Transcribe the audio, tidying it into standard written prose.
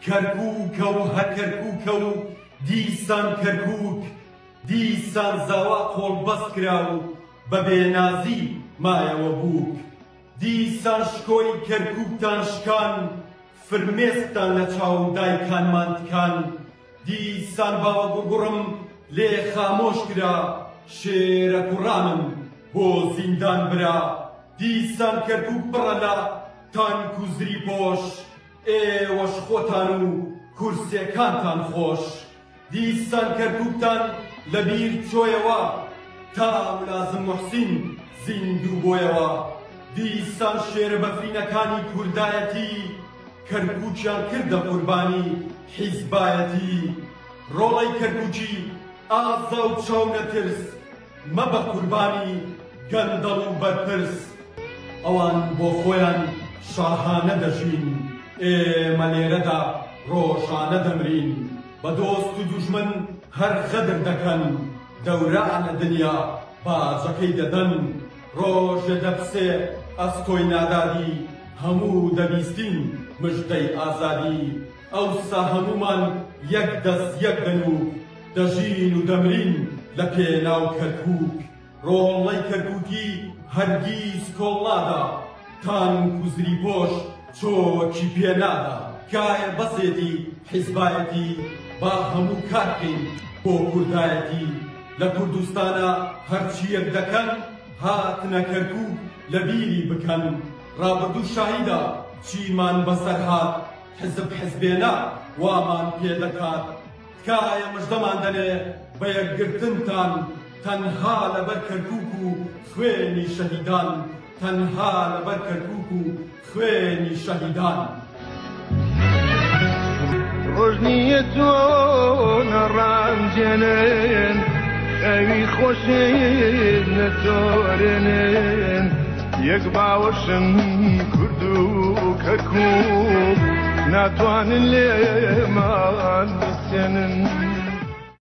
کەرکووکە و هەر کەرکووکە و دیسان کەرکووک دیسان زاوا قۆڵبەست کرا و بە بێنازی مایەوە بووک دیسان شکۆی کەرکووکتان شکان فرمێستان لە چاو دایکانمان تکان دیسان باوە گوڕگوڕم لێ خامۆش کرا شێرە کوڕانم بۆ زیندان برا دیسان کەرکووک بڕە لە تانک و زری پۆش ئێوەش خۆتان و کورسیەکانتان خۆش دیسان کەرکووکتان لەبیر چۆیەوە تا مولازم موحسین زیندوو بۆیەوە دیسان شێرە بەفرینەکانی کوردایەتی کەرکووکیان کردە قوربانی حیزبایەتی ڕۆڵەی کەرکووکی ئازا و چاو نەترس مەبە قوربانی گەندەڵ و بەرپرس ئەوان بۆ خۆیان شاهانە دەژین ئێمە لێرەدا ڕۆژانە دەمرین بە دۆست و دوژمن هەر غەدر دەکەن دەورانە دنیا باجەکەی دەدەن ڕۆژێ دەپسێ ئەستۆی نادادی هەموو دەبیستین مژدەی ئازادی ئەوسا هەمومان یەک دەست یەک دەنووک دەژین و دەمرین لە پێناو کەرکووک ڕۆڵەی کەرکووکی هەرگیز کۆڵنادا تانک و زری پۆش چۆکی پێنادا کایە بەسێتی حیزبایەتی با هەموو کارکەین بۆ کوردایەتی لە کوردستانە هەرچی یەک دەکەن هاتنە کەرکووک لە بیری بکەن ڕابردوو شاهیدا چیمان بەسەر هات حزب حزبێنە وامان پێدەکات تکایە مژدەمان دەنێ بە یەکگرتنتان تەنها لەبەر کەرکووک و خوێنی شەهیدان تەنها لەبەر کەرکووک و خوێنی شەهیدان ڕۆژنیە تۆ نەڕامجێنن ئەوی خۆشین نەتۆرێنن یەک باوەشن کورد و کەرکووک ناتوانن لێمان بسێنن